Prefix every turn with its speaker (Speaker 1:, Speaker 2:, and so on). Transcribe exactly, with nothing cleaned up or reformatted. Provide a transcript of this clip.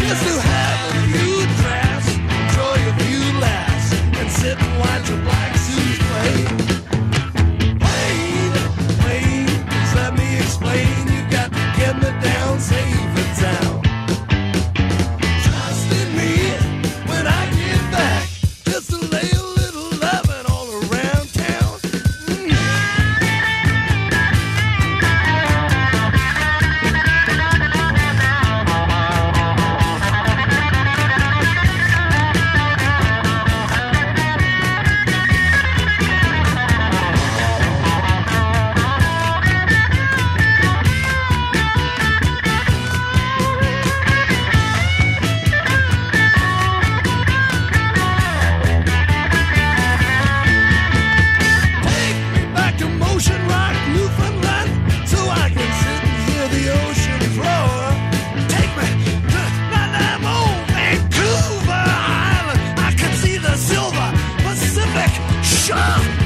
Speaker 1: just to have a few drafts, enjoy a few laughs, and sit and watch a black suits play. Wayne, Wayne, just let me explain. You got to get me down safe and sound. Trust in me when I get back, just to lay a little loving all around town. Mm. Ocean Rock, Newfoundland, so I can sit and hear the ocean roar. Take me to Nanaimo, Vancouver Island. I can see the silver Pacific shore.